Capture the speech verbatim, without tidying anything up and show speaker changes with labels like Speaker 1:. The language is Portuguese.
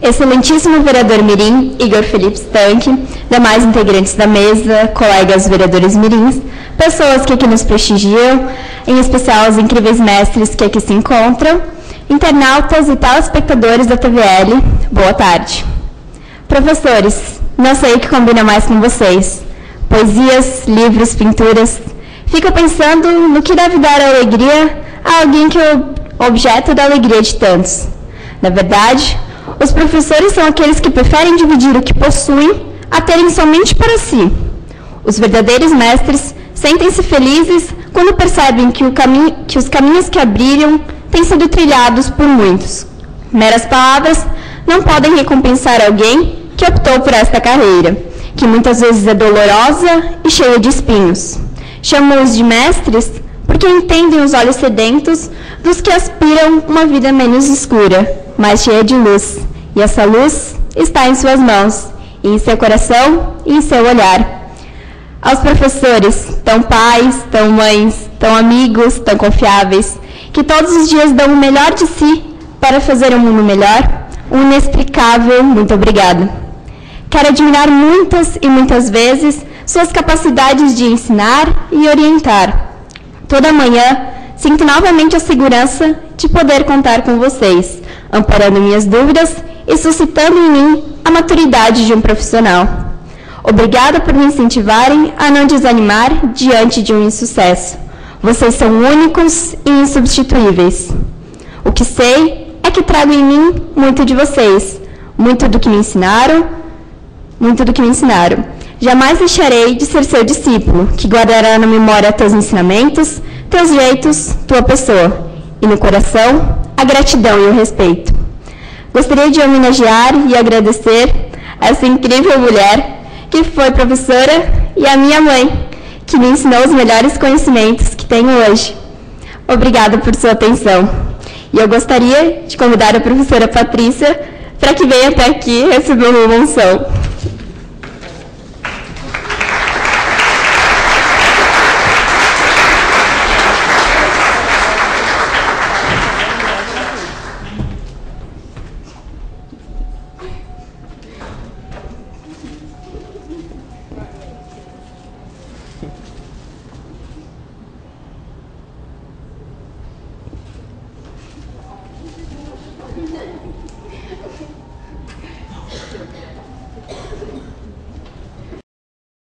Speaker 1: Excelentíssimo vereador mirim, Igor Felipe Stanque, demais integrantes da mesa, colegas vereadores mirins, pessoas que aqui nos prestigiam, em especial os incríveis mestres que aqui se encontram, internautas e telespectadores da T V L, boa tarde. Professores, não sei o que combina mais com vocês. Poesias, livros, pinturas. Fico pensando no que deve dar alegria a alguém que é o objeto da alegria de tantos. Na verdade, os professores são aqueles que preferem dividir o que possuem a terem somente para si. Os verdadeiros mestres sentem-se felizes quando percebem que, o caminho, que os caminhos que abriram têm sido trilhados por muitos. Meras palavras não podem recompensar alguém que optou por esta carreira, que muitas vezes é dolorosa e cheia de espinhos. Chamo-os de mestres porque entendem os olhos sedentos dos que aspiram uma vida menos escura, mas cheia de luz. E essa luz está em suas mãos, em seu coração e em seu olhar. Aos professores, tão pais, tão mães, tão amigos, tão confiáveis, que todos os dias dão o melhor de si para fazer um mundo melhor, um inexplicável muito obrigado. Quero admirar muitas e muitas vezes suas capacidades de ensinar e orientar. Toda manhã, sinto novamente a segurança de poder contar com vocês, amparando minhas dúvidas e suscitando em mim a maturidade de um profissional. Obrigada por me incentivarem a não desanimar diante de um insucesso. Vocês são únicos e insubstituíveis. O que sei é que trago em mim muito de vocês, muito do que me ensinaram, muito do que me ensinaram. Jamais deixarei de ser seu discípulo, que guardará na memória teus ensinamentos, teus jeitos, tua pessoa, e no coração, a gratidão e o respeito. Gostaria de homenagear e agradecer essa incrível mulher que foi professora e a minha mãe, que me ensinou os melhores conhecimentos que tenho hoje. Obrigada por sua atenção. E eu gostaria de convidar a professora Patrícia para que venha até aqui receber uma menção.